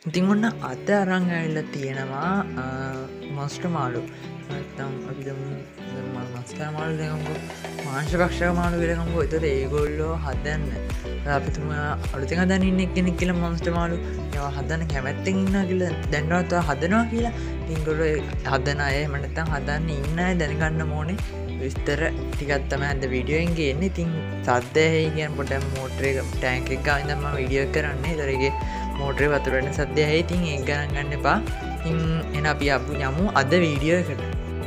ඉතින් ඔන්න අද අරං ඇල්ල තියෙනවා මස්ට මාළු තම් මස්කා මාළු දෙකම්කු මාංශ පක්ෂක මාළු වෙරකම්කු එතට ඒගොල්ලෝ හදන්න අපිතුම අලුතික දන්න කෙනෙක් කියල මොස්ට මාළු යව හදන්න කැමැත්තෙන් ඉන්න කියල දැන්වත්වා හදනවා කියලා ඉංගොල හදන අය මනතම් හදන්න ඉන්න දැනගන්න මෝනේ විස්තර ටිකත්තම ඇද විඩියෝන්ගේ එන්නේ තින් සද්ධයහි කියන් පොට මෝටරේ ටෑන්ක එක ඉදම විඩියෝ කරන්නේ දරගේ මෝටරේ වතුරට සද්‍යයහි තින් ඒ ගණන් ගන්න එපා ඉන් එන අපි අපපු යමු අද වීඩියෝ එකට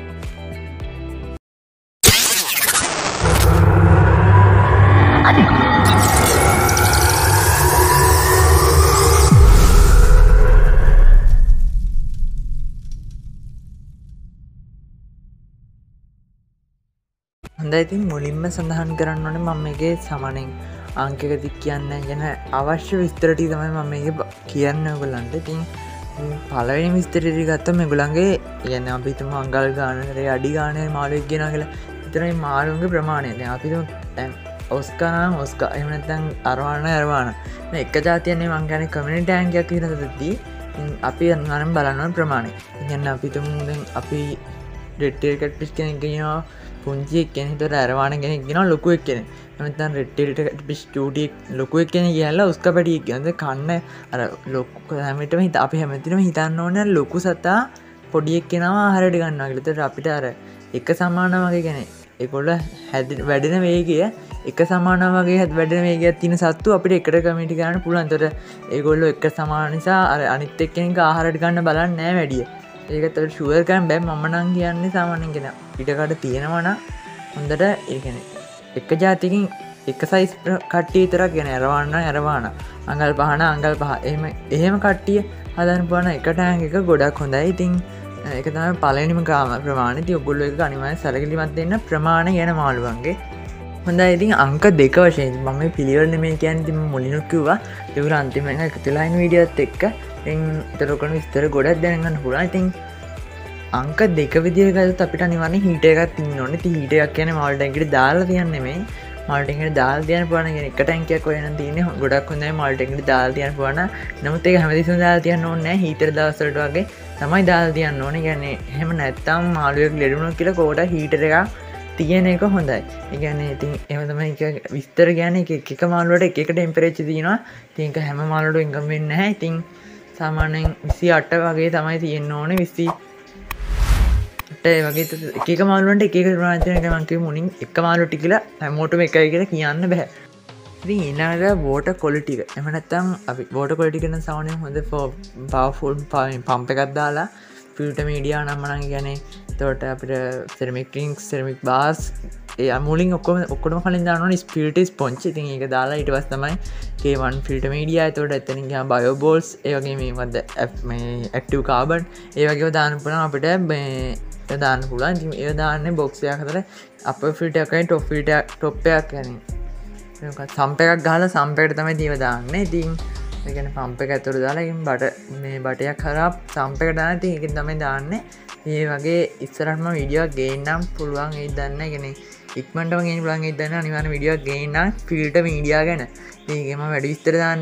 හොඳයිතින් මුලින්ම සඳහන් කරන්න ඕනේ මම එකේ සමනෙන් අංකක දික් කියන්න ගැන අවශ්‍ය විස්තරටි තමයි මම එක කියන්න ගොල්ලන්ට තින් පලවෙනි විස්තරටි ගත්ත මෙගුලන්ගේ ගැන අපිතුම අංගල් ගානරේ අඩි ගානය මාලුවක් ගෙන කියලා ඉතරයි මාරුන්ගේ ප්‍රමාණය අපිතු ඔස්කනම් ඔස්ක එමනතැන් අරවාන ඇරවාන එක ජාතියන්නේ මංගන කමිනිට ෑන්ගයක් හිරදී අපි අන්ගනම් බලන්නුවන් ප්‍රමාණය ඉගන්න අපිතුම අපි ඩෙට්ටේකට පිස් කෙනෙක් ගෙනවා පුංචි කෙනෙ තොට ඇරවාන කෙනෙක් ගෙන ලොකුවක් කෙනෙ නතන් රෙට්ටට පිස් ටටියක් ලොකුවක් කෙන කියලා උස්ක පැටියක් ගද කන්න අර ලොක්ක හැමටම හිත අපි හැමතිනම හිතන්න ඕන ලොකු සතා පොඩියක් කෙනවා හරට ගන්නගලතට අපිට අර එක සමාන වගේ ගැනෙ එකොල්ල හැද වැඩෙන වේගය එක සමාන වගේ හැත් වැඩෙන වේගයක් තින සත්තු අපිට එකට කමිටි ගන්න පුළන්තොට ඒගොල්ලො එක සමානිසා අර අනිත් එක්කෙනෙක ආහරට ගන්න බලන්න නෑ වැඩිය ඒකත ශුවර්කන් බැම් මනං කියන්නේ සාමානෙන් කෙන ඉටකට තියෙනවන හොඳට ඒකන එක ජාතිකින් එක සයිස් කට්ටිය තරක් ගැන ඇරවන්න ඇරවාන අඟල් පහන අංගල් පහ එහෙම කට්ටිය හදන් පන එකට එක ගොඩක් හොඳයි ඉතින් එක තම පලනිම කාම ප්‍රමාණ ති ඔගොල්ල එක අනිමයි සැලකිලිමත් දෙන්න ප්‍රමාණ ගැන මාළුවන්ගේ හොඳ ඉතින් අංක දෙක වශයෙන් මම පිළිවරන මේ කියන් තිම මුලිනුක්කිවා තිවර අන්තිම එක තුලායින් විඩියත් එක්ක එතරොකන විස්තර ගොඩක් දැනගන්න පුලා ඉතින් අංක දෙක විදිරගත් අපිට නිවන්න හිට එකක් තින්න ඕන ති හිට එකක් කියන මල්ටැන්කට දාලා තියන්නෙමේ මල්ටෙන්ට දාල් තියන පන එක ටැන්කයක් ඔයන තියන ගොඩක් හොඳයි මල්ටෙන්ට දාල් තියන පන නමුත් ඒ හැමතිසු දාල් තියන්න ඕන්න හිතර දවසට වගේ තමයි දාල් තියන්න ඕන ගැන්නේ හෙම නැත්තම් මාළුවක් ලෙඩුණු කියලා කෝට හිට එක තියෙන එක හොඳයි ඉගැන ඉතින් එමතම එක විස්තර ගැන එක මාලුවට එක ටෙම්පරේච් තියෙනවා තියක හැම මාලුට ඉංගම් වෙන්න හැ ඉතින් සාමානෙන් 28 වගේ තමයි තියෙන්න්න ඕන 28 වගේ එක මාලුවට එක රාජනක මන්කේ මුණින් එක මාලු ටිකල හැමෝටම එකයි කියලා කියන්න බැහැ ඉතින් ඊළඟ වෝට කොලිටික එමනත්තම් අපි වෝට කොලිටිකන සවනය හොඳ පවෆුල් පම්ප එකක් දාලා ෆිල්ට මීඩියා නම්මනන් ගැනේ තොට අපිට සෙරමිකින් සෙරමික් බාස් ඒ මුලින් ඔක්කොම කලින් දාන ස්පිටිස් පොංචි ඉතින් ඒක දාලා ඉටවස් තමයි ඒවන් ෆිල්ට මීඩිය තොට ඇතනික බයෝබෝල්ස් ඒවගේ මේමද ඇක්ටව කාබන් ඒවගේ දානපන අපිට දාන්න පුලන් ඒ දාන්න බොක්ෂයක් හතර අප ෆිල්ට එකයි ටොෆිට ටොප්පයක් ගැන සම්පයක් ගහල සම්පයට තමයි දීවදාන්න ඉතින් එකන පම්ප ඇතුරු දාලාගින් බට මේ බටයක් කරා සම්පකට දාන ති එකින් තමයි දාන්න ඒ වගේ ඉස්සරටම විඩියෝ ගේන්නම් පුළුවන් ඒ දන්න ගෙන ඉක්මට ගේ පුලන් දන්න අනිවන විඩියෝ ගේන්න ෆිල්ට මීඩියා ගැන ඒගේම වැඩි විස්තර දාන්න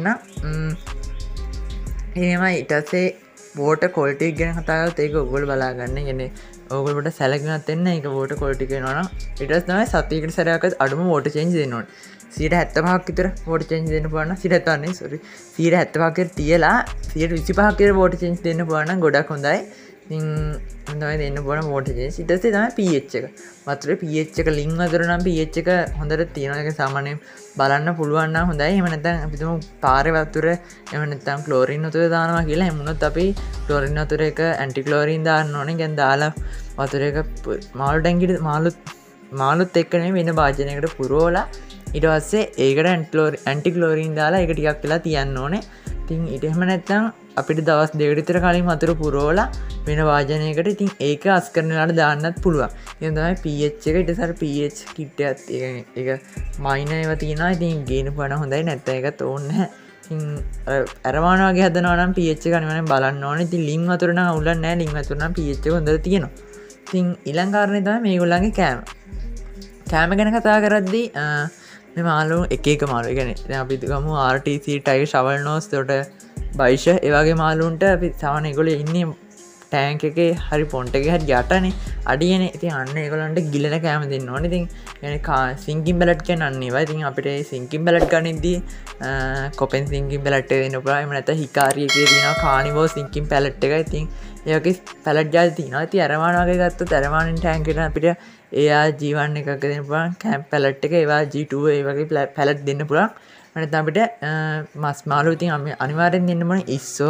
එහෙම ඉටසේ බෝට කොල්ටික් ගැන කතාගත් ඒක ඔගොල් බලාගන්න ගෙන ඔගොලට සැලකනත් එන්න එක බෝට කොල්ටික නොන ඉටස් නයි සතිකට සැරයකත් අඩුම ෝට චෙන්ජ් දෙනවා සිට 75ක් විතර වෝට චෙන්ජ් දෙන්න පුළුවන් සිට 70න්නේ සෝරි 75ක තියලා 25ක විතර වෝට චෙන්ජ් දෙන්න පුළුවන් නම් ගොඩක් හොඳයි ඉතින් තමයි දෙන්න පුළුවන් වෝට චෙන්ජ් ඊට පස්සේ තමයි pH එක වතුරේ pH එක ලින්ක් අතර නම් pH එක හොඳට තියෙනවා ඒක සාමාන්‍යයෙන් බලන්න පුළුවන් නම් හොඳයි එහෙම නැත්නම් අපි තුමු පාරේ වතුර එහෙම නැත්නම් ක්ලෝරින් වතුර දානවා කියලා එමුණොත් අපි ක්ලෝරින් වතුර එක ඇන්ටි ක්ලෝරින් දාන්න ඕනේ දැන් දාලා වතුර එක මාළු ටැංකියට මාළුත් එක්ක නෙමෙයි වෙන භාජනයකට පුරවලා ඊට පස්සේ ඒකට ඇන්ටි ක්ලෝරින් දාලා ඒක ටිකක් වෙලා තියන්න ඕනේ. ඉතින් ඊට එහෙම නැත්නම් අපිට දවස් දෙකකට විතර කලින් වතුර පුරවලා වෙන වාජනයකට ඉතින් ඒක අස් කරන වෙලාවට දාන්නත් පුළුවන්. ඉතින් තමයි pH එක ඊට සර pH කිට් එකත් ඒක මයිනර් ඒවා තියෙනවා. ඉතින් ගේන පණ හොඳයි නැත්නම් ඒකත් ඕනේ නැහැ. ඉතින් අරමාන වගේ හදනවා නම් pH එක අනිවාර්යෙන් බලන්න ඕනේ. ඉතින් ලින් වතුර නම් අවුලක් නැහැ. ලින් වතුර නම් pH එක හොඳට තියෙනවා. ඉතින් ඊළඟ කාරණේ තමයි මේගොල්ලන්ගේ කෑම. කෑම ගැන කතා කරද්දී මේ මාළු එක මාළු ගැන අපි ගමු RTC ටයි ශවල් නෝස් තොට බයිෂ ඒවාගේ මාලුන්ට අපි සාමනයකොල ඉන්න ටෑන්ක එක හරි පොන්ටක හට යටනේ අඩියන ඉති අන්න ඒකොලන්ට ගිලන කෑම දෙන්න ඕන ඉතින් සිංකින් බලට් කැන අන්නේවා ඉතින් අපිට සිංකින් බලට් ගනිද්දී කොපෙන් සිංකින් පලට් දෙන්න පුරාම නැත හිකාරියක තින කානිවෝ සිංකින් පැලට් එක ඉතින් ඒක පැලට් ජාති තින ඇති අරමානගේ ගත්ත තරමානින් ටෑන්කට අපිට එයා ජීවන්න එකක දෙන්න පුරන් කැම් පැලට් එක ඒවා ජීටුව ඒ වගේ පැලට් දෙන්න පුරා මනත අපිට මස් මාලු ඉතින් අනිවාරෙන් දෙන්නමන ඉස්සෝ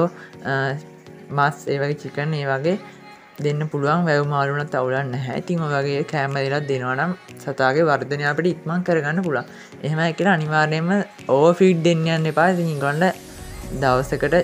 මස් ඒවගේ චිකන් ඒ වගේ දෙන්න පුළුවන් වැැව් මාරුනත් අවුලන්න හැතින් ඔවගේ කෑම දෙලත් දෙනවනම් සතාගේ වර්ධනය අපට ඉක්මන් කරගන්න පුළා එහෙම එකල අනිවාර්යම ඕ ෆීඩ් දෙන්න යන්න එපා ගොන්ඩ දවසකට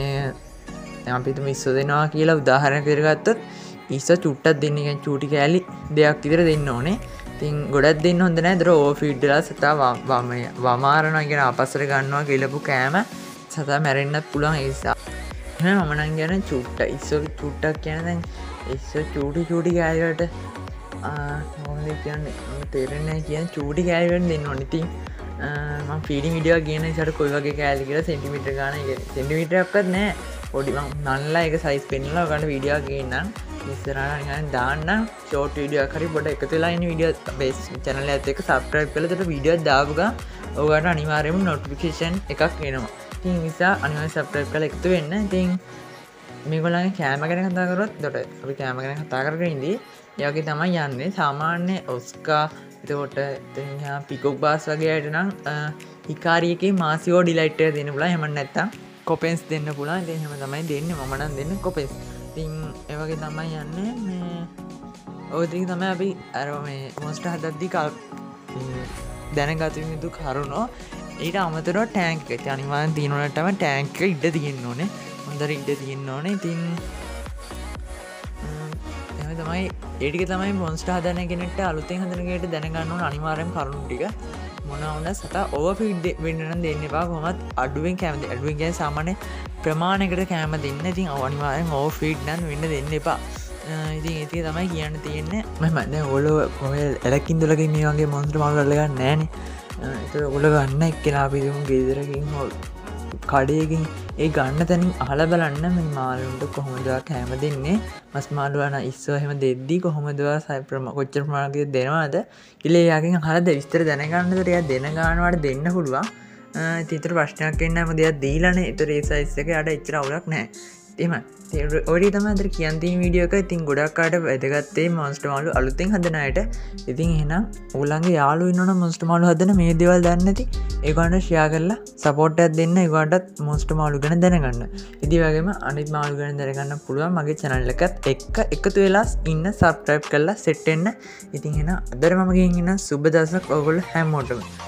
අපිතු මිස්සෝ දෙනවා කියලා උදාහරණ කරගත්තත් ඉස්ස චුට්ටත් දෙන්නගෙන් චූටි කෑලි දෙයක් ඉදිර දෙන්න ඕනේ තින් ගොඩත් දෙන්න හොඳ නෑ දර ඕ ෆීඩ්ඩලා සතා වමාරණය ගෙන අපසර ගන්නවා කියලපු කෑම සතා මැරෙන්න්නත් පුළුවන් ඒසා මමනන් ගැන චුට්ට ඉස්සෝ චුට්ටක් කියන එස්ස චූටි චූටි කෑල්වට හොද කියන්න තේරෙන කියන චූටි කෑල්වට දෙන්න ඕනිති පිඩි මිඩිය කියන සට කොයි වගේ කෑලි කියලා සෙන්ටිමිට ගන සෙන්ටිමිටක්ත් නෑ පොඩිම නල්ලා එක සයිස් පෙන්ලා ගන්න විඩිය කියන්නම් ඉස්සරන දාන්න ෂෝට විඩිය කරි පොට එකතුලායින විඩිය බේස් චැනල ඇත එක සබ්‍රයි් කලට විඩියෝ දාපුග ඕගට අනිවාරයම නොටිෆිකේෂන් එකක් වෙනවා තින් නිසා අනිවයි සබ්‍රයි් කල එකතු වෙන්න තින් මේගොලගේ කෑම ගැන කතාකරොත් දොට අපි කෑම ගැන කතා කරගඉදී යගේ තමයි යන්නේ සාමාන්‍ය ඔස්කා එතකොට පිකොක් බාස් වගේයට නම් හිකාරියක මාසිෝ ඩිලයිට් දෙන්න පුලා හෙම නැත්තම් කොපෙන්ස් දෙන්න පුලා දෙහෙම තමයි දෙන්න මනන් දෙන්න කොපෙස් තින් ඒවගේ තමයි යන්න මේ ඔතික තමයි අපි අර මේ මොස්ට හදද්දි කල් දැනගතුමිතු කරුණෝ ඊට අමතර ටෑන්ක අනිවාන් තියනටම ටෑන්ක ඉඩ තියෙන් ඕනේ හොඳර ඉඩ තියන්න ඕනේ තින් එම තමයි ඒටික තමයි මොන්ස්ට හදනගෙනට අලුතෙන් හදනගේට දැනගන්න අනිවාරයම කරුණු ටික මොනවන්න සතා ඕ පිඩ් වෙන්නන දෙන්න එපා කොමත් අඩුවෙන් කෑමති අඩුවෙන්ගේ සාමානය ප්‍රමාණකට කෑම දෙන්න ඉතින් අවනිවාරෙන් ඕ ෆීඩ්නන් වෙන්න දෙන්න එපා ඉතින් ඒති තමයි කියන්න තියෙන්නේ මෙමද ඔොල ඔහල් එලකින් දුලකින් මේ වගේ මොන්ස්ට මල්ලගන්න නෑන ඔගොල ගන්න එක්කෙන අපිතුම ගෙදරකින් හොල් කඩයකින් ඒ ගන්න තැනින් අහල බලන්න මේ මාලුන්ට කොහොමදවා කෑම දෙන්නේ මස් මාළුවන ඉස්සහෙම දෙද්දී කොහොමදවා සයිප්‍රම කොච්චර ප්‍රමාණක දෙනවාද කිලේයාකින් හලද විස්තර දැනගන්නතරය දෙන ගානවට දෙන්න පුළුවන් තිතර ප්‍රශ්නයක් එන්නම දෙයක් දීලන එතර ඒසයිස්සක අට එච්චර අවුලක් නෑ එම ඔඩි තම අදර කියන්ති වීඩියෝක ඉතින් ගොඩක්කාට වැදගත්තේ මොන්ස්ට මාලු අලුතෙන් හදනයට ඉතින් එනම් ඔලන්ගේ යාලු ඉන්නන මොස්ට මාලු හදන මේ දෙවල් දන්නති ඒගොන්ට ෂයා කරලා සපෝට්ටත් දෙන්න ඒගොටත් මොස්ට මාලු ගැන දැනගන්න ඉදි වගේම අනිත් මාලු ගැන දැනගන්න පුළුවන් මගේ චැනල්ලකත් එකතු වෙලාස් ඉන්න සබ්ට්‍රයිප් කරලා සෙට්ටෙන්න ඉතින් එෙන අදර මගේගෙන සුබ දසක් ඔගොල් හැමෝටම